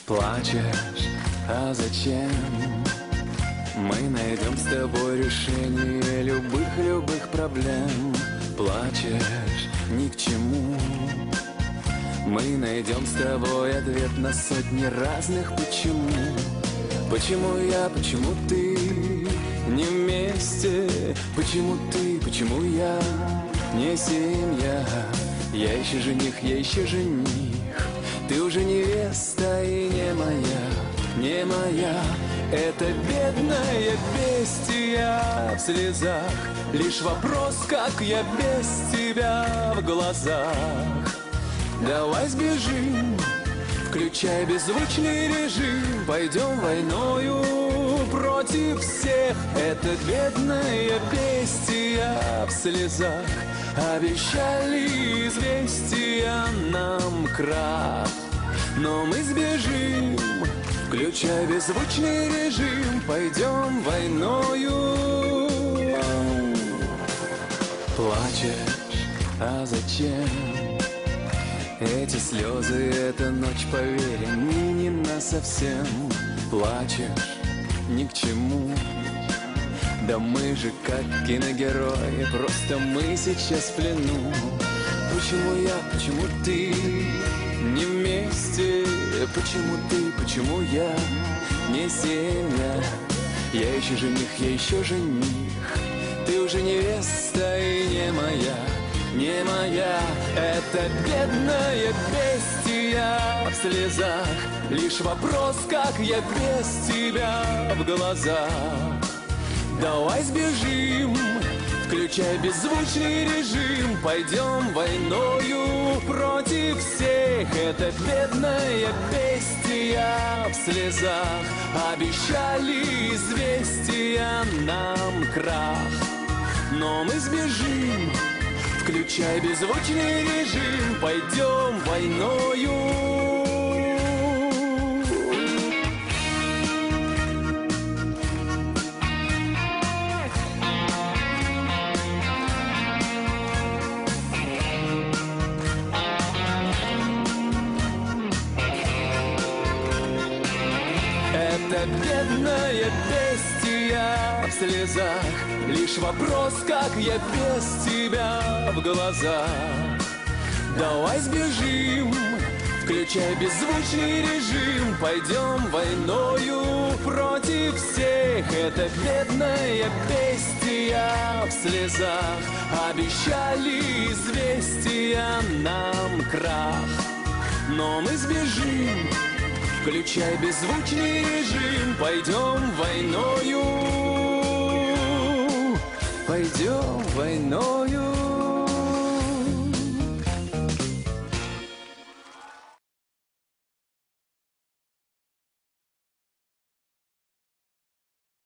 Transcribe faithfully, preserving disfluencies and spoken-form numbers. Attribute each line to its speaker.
Speaker 1: Плачешь, а зачем? Мы найдем с тобой решение любых-любых проблем. Плачешь ни к чему. Мы найдем с тобой ответ на сотни разных почему. Почему я, почему ты не вместе? Почему ты, почему я не семья? Я еще жених, я еще жених. Ты уже невеста и не моя, не моя. Это бедная бестия в слезах. Лишь вопрос, как я без тебя в глазах. Давай сбежим, включай беззвучный режим. Пойдем войною против всех. Это бедная бестия в слезах. Обещали известия нам крах. Но мы сбежим, включай беззвучный режим. Пойдем войною. Плачешь, а зачем? Эти слезы, эта ночь, поверь, они не насовсем. Плачешь ни к чему. Да мы же как киногерои, просто мы сейчас в плену. Почему я, почему ты не вместе? Почему ты, почему я не семья? Я еще жених, я еще жених. Ты уже невеста и не моя, не моя. Это бедная бестия в слезах. Лишь вопрос, как я без тебя в глазах. Давай сбежим, включай беззвучный режим. Пойдем войною против всех. Это бедная бестия в слезах. Обещали известия нам крах. Но мы сбежим, включай беззвучный режим. Пойдем войною. Это бедная бестия в слезах. Лишь вопрос, как я без тебя в глазах. Давай сбежим, включай беззвучный режим. Пойдем войною против всех. Это бедная бестия в слезах. Обещали известия нам крах. Но мы сбежим, включай беззвучный режим. Пойдем войною. Пойдем войною.